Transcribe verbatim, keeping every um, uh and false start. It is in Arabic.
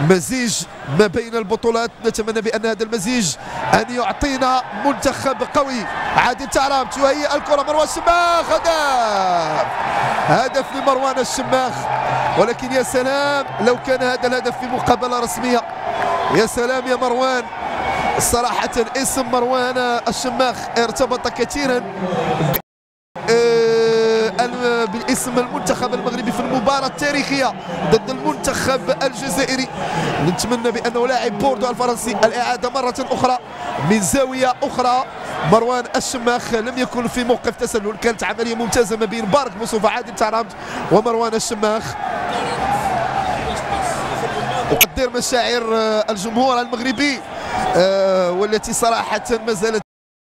مزيج ما بين البطولات. نتمنى بأن هذا المزيج أن يعطينا منتخب قوي. عادل تعرامت وهي الكرة مروان الشماخ، هدف هدف لمروان الشماخ. ولكن يا سلام لو كان هذا الهدف في مقابلة رسمية. يا سلام يا مروان، صراحة اسم مروان الشماخ ارتبط كثيرا بالاسم المنتخب المغربي في المباراة التاريخية ضد المنتخب الجزائري. نتمنى بأنه لاعب بوردو الفرنسي. الإعادة مرة أخرى من زاوية أخرى. مروان الشماخ لم يكن في موقف تسلل، كانت عملية ممتازة ما بين بارك بوصوفة عادل تعرامت ومروان الشماخ. أقدر مشاعر الجمهور المغربي والتي صراحة ما زالت